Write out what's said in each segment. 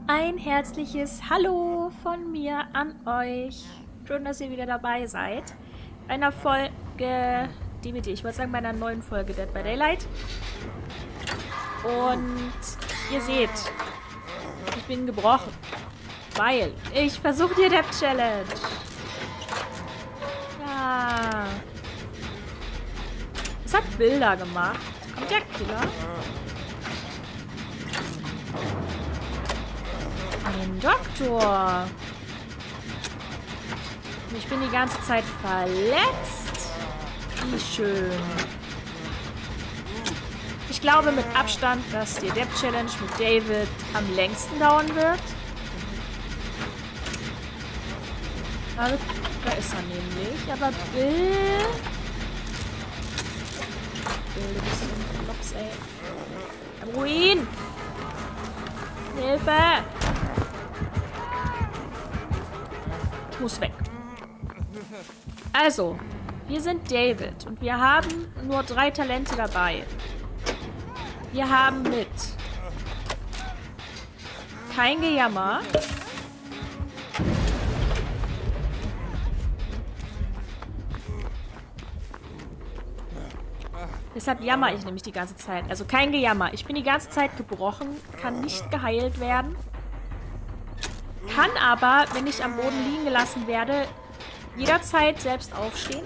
Ein herzliches Hallo von mir an euch. Schön, dass ihr wieder dabei seid. Bei einer Folge DBD. Ich wollte sagen, bei einer neuen Folge Dead by Daylight. Und ihr seht, ich bin gebrochen. Weil ich versuche die Death Challenge. Ja. Es hat Bilder gemacht. Kommt der Killer? Ein Doktor. Und ich bin die ganze Zeit verletzt. Wie schön. Ich glaube mit Abstand, dass die Death Challenge mit David am längsten dauern wird. Also, da ist er nämlich. Aber Bill... du bist so ein Klops, ey. Am Ruin! Hilfe! Ich muss weg. Also, wir sind David und wir haben nur 3 Talente dabei. Wir haben mit kein Gejammer. Deshalb jammer ich nämlich die ganze Zeit. Also kein Gejammer. Ich bin die ganze Zeit gebrochen, kann nicht geheilt werden. Kann aber, wenn ich am Boden liegen gelassen werde, jederzeit selbst aufstehen.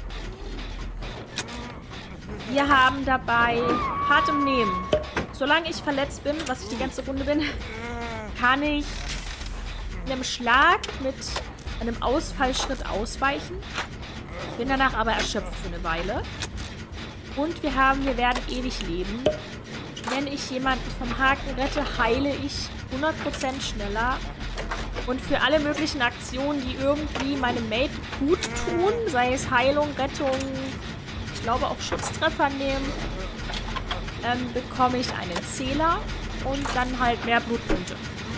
Wir haben dabei hart im Nehmen. Solange ich verletzt bin, was ich die ganze Runde bin, kann ich einem Schlag mit einem Ausfallschritt ausweichen. Bin danach aber erschöpft für eine Weile. Und wir werden ewig leben. Wenn ich jemanden vom Haken rette, heile ich 100% schneller. Und für alle möglichen Aktionen, die irgendwie meinem Mate gut tun, sei es Heilung, Rettung, ich glaube auch Schutztreffer nehmen, bekomme ich einen Zähler und dann halt mehr Blutpunkte.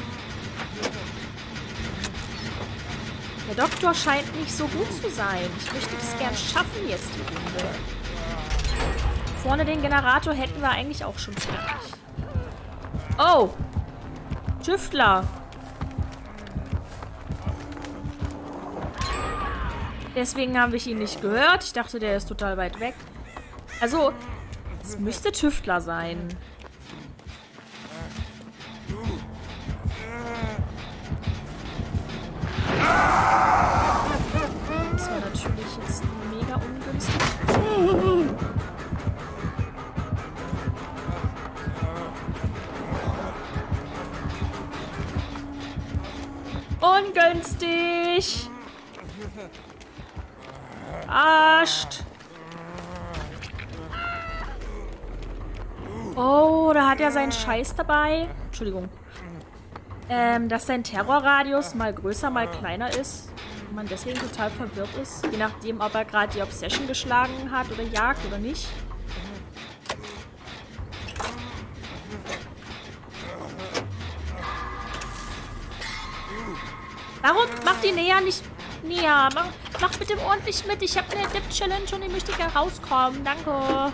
Der Doktor scheint nicht so gut zu sein. Ich möchte es gern schaffen jetzt die Runde. Vorne den Generator hätten wir eigentlich auch schon fertig. Oh! Tüftler! Deswegen haben wir ihn nicht gehört. Ich dachte, der ist total weit weg. Also, es müsste Tüftler sein. Das war natürlich jetzt mega ungünstig. Ungünstig! Arscht! Oh, da hat er seinen Scheiß dabei. Entschuldigung. Dass sein Terrorradius mal größer, mal kleiner ist. Und man deswegen total verwirrt ist. Je nachdem, ob er gerade die Obsession geschlagen hat oder jagt oder nicht. Warum macht die Nea nicht... Nea, mach bitte ordentlich mit. Ich habe eine Death Challenge und ich möchte gerne rauskommen. Danke.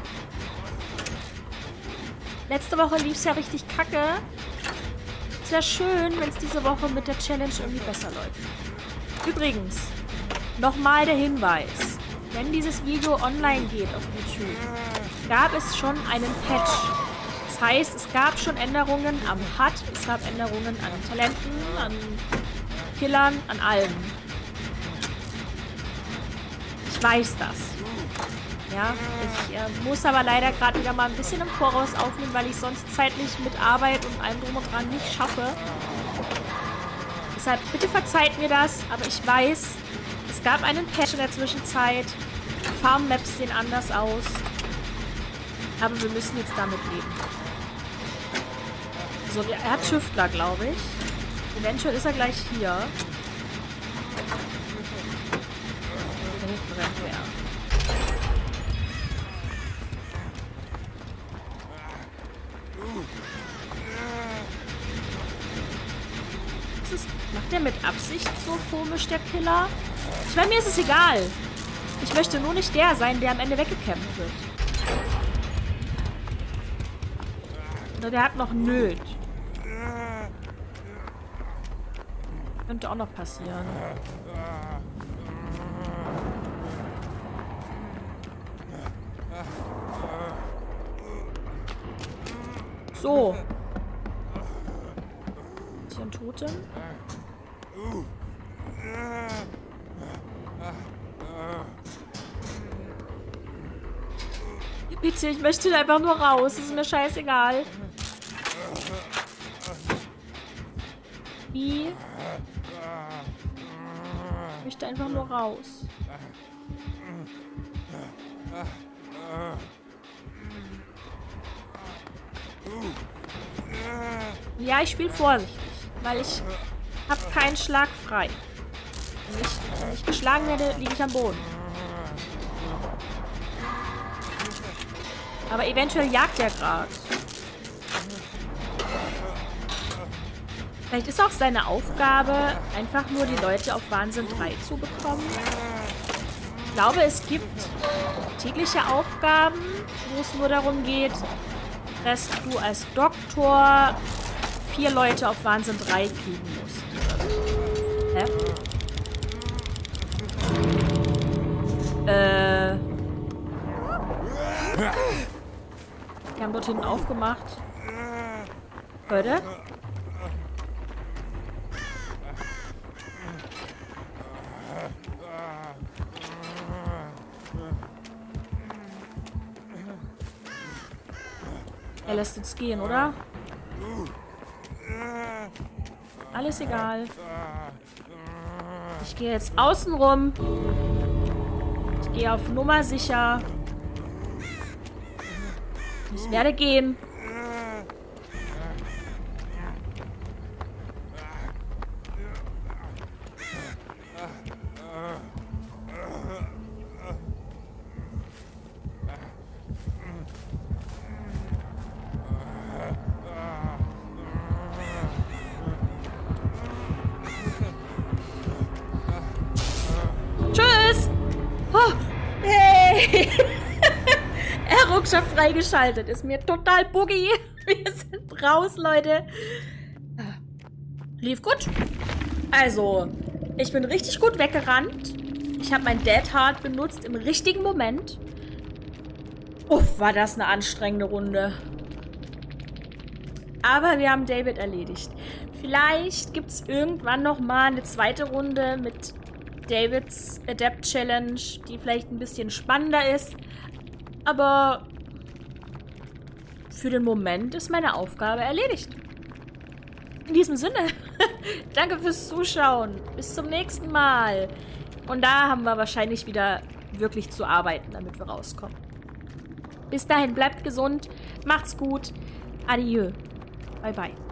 Letzte Woche lief es ja richtig kacke. Es wäre schön, wenn es diese Woche mit der Challenge irgendwie besser läuft. Übrigens, nochmal der Hinweis. Wenn dieses Video online geht auf YouTube, gab es schon einen Patch. Das heißt, es gab schon Änderungen am HUD, es gab Änderungen an Talenten, an Killern, an allem. Ich weiß das. Ja, ich muss aber leider gerade wieder mal ein bisschen im Voraus aufnehmen, weil ich sonst zeitlich mit Arbeit und allem drum und dran nicht schaffe. Deshalb, bitte verzeiht mir das, aber ich weiß, es gab einen Patch in der Zwischenzeit. Farm-Maps sehen anders aus. Aber wir müssen jetzt damit leben. So, er hat Tüftler, glaube ich. Eventuell ist er gleich hier. Da hinten rennt er. Macht der mit Absicht so komisch, der Killer? Ich meine, mir ist es egal. Ich möchte nur nicht der sein, der am Ende weggekämpft wird. Oder der hat noch Nöt. Könnte auch noch passieren. So. Ist hier ein Totem? Bitte, ich möchte einfach nur raus. Das ist mir scheißegal. Wie? Ich möchte einfach nur raus. Ja, ich spiele vorsichtig, weil ich habe keinen Schlag frei. Wenn ich geschlagen werde, liege ich am Boden. Aber eventuell jagt er gerade. Vielleicht ist auch seine Aufgabe, einfach nur die Leute auf Wahnsinn 3 zu bekommen. Ich glaube, es gibt tägliche Aufgaben, wo es nur darum geht, dass du als Doktor 4 Leute auf Wahnsinn 3 kriegen musst. Hä? Die haben dort hinten aufgemacht. Leute? Er lässt uns gehen, oder? Alles egal. Ich gehe jetzt außen rum. Ich gehe auf Nummer sicher. Ich werde gehen. Tschüss! Oh, hey! Errungenschaft freigeschaltet. Ist mir total buggy. Wir sind raus, Leute. Lief gut. Also, ich bin richtig gut weggerannt. Ich habe mein Dead Heart benutzt im richtigen Moment. Uff, war das eine anstrengende Runde. Aber wir haben David erledigt. Vielleicht gibt es irgendwann noch mal eine zweite Runde mit Davids Adept Challenge, die vielleicht ein bisschen spannender ist. Aber für den Moment ist meine Aufgabe erledigt. In diesem Sinne, danke fürs Zuschauen. Bis zum nächsten Mal. Und da haben wir wahrscheinlich wieder wirklich zu arbeiten, damit wir rauskommen. Bis dahin, bleibt gesund, macht's gut. Adieu. Bye, bye.